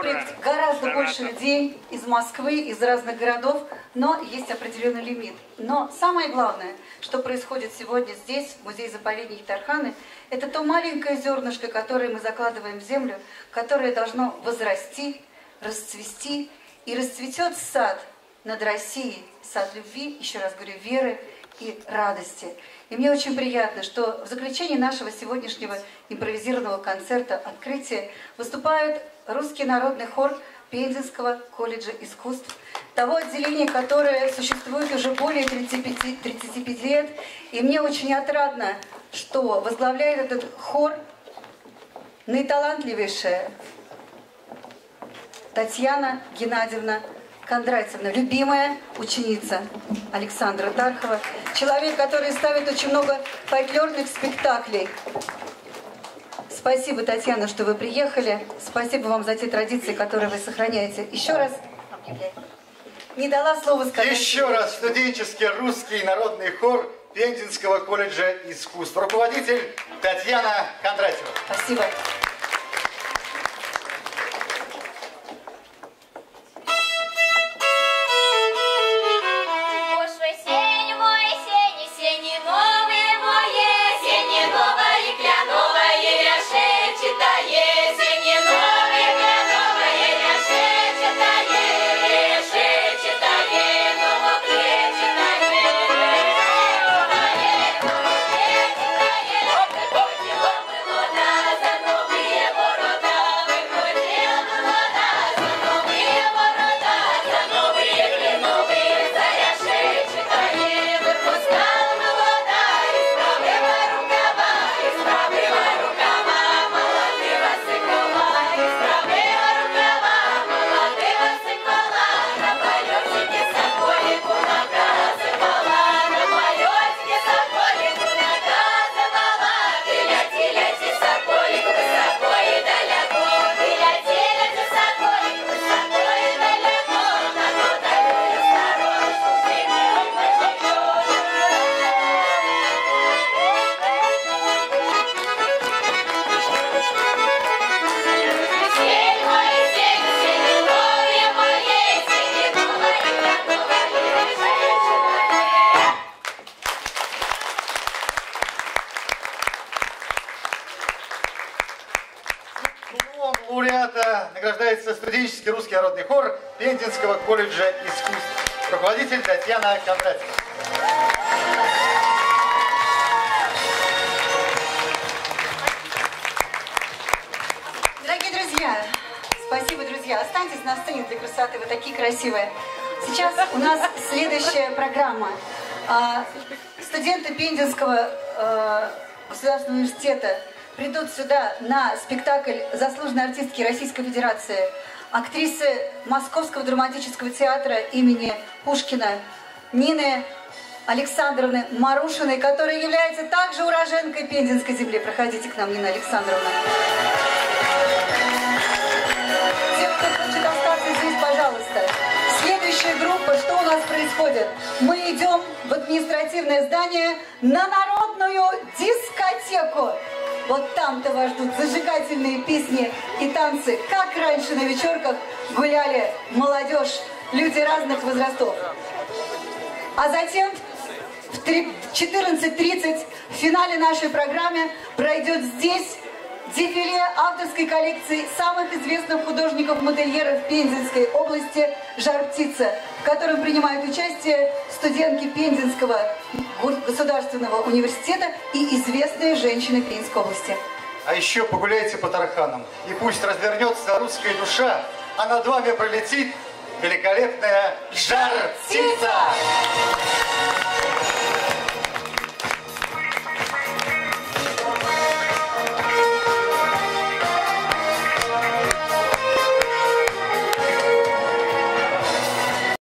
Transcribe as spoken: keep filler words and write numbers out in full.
приехать гораздо больше людей из Москвы, из разных городов, но есть определенный лимит. Но самое главное, что происходит сегодня здесь, в музее-заповеднике Тарханы, это то маленькое зернышко, которое мы закладываем в землю, которое должно возрасти, расцвести, и расцветет сад над Россией, сад любви, еще раз говорю, веры и радости. И мне очень приятно, что в заключении нашего сегодняшнего импровизированного концерта открытия выступает русский народный хор Пензенского колледжа искусств, того отделения, которое существует уже более тридцати пяти, тридцати пяти лет. И мне очень отрадно, что возглавляет этот хор наиталантливейшая Татьяна Геннадьевна Кондратьевна, любимая ученица Александра Тархова, человек, который ставит очень много фольклорных спектаклей. Спасибо, Татьяна, что вы приехали. Спасибо вам за те традиции, которые вы сохраняете. Еще раз не дала слова сказать. Еще раз студенческий русский народный хор Пензенского колледжа искусств. Руководитель Татьяна Кондратьева. Спасибо. Лауреата награждается студенческий русский народный хор Пензенского колледжа искусств. Руководитель Татьяна Кондратьева. Дорогие друзья, спасибо, друзья. Останьтесь на сцене для красоты, вы такие красивые. Сейчас у нас следующая программа. Студенты Пензенского государственного университета придут сюда на спектакль заслуженной артистки Российской Федерации, актрисы Московского драматического театра имени Пушкина Нины Александровны Марушиной, которая является также уроженкой Пензенской земли. Проходите к нам, Нина Александровна. Те, кто хочет остаться здесь, пожалуйста. Следующая группа, что у нас происходит? Мы идем в административное здание на народную дискотеку. Вот там-то вас ждут зажигательные песни и танцы, как раньше на вечерках гуляли молодежь, люди разных возрастов. А затем в четырнадцать тридцать в финале нашей программы пройдет здесь дефиле авторской коллекции самых известных художников-модельеров Пензенской области «Жар-птица», в котором принимают участие студентки Пензенского государственного университета и известные женщины Пензенской области. А еще погуляйте по Тарханам, и пусть развернется русская душа, а над вами пролетит великолепная «Жар-птица».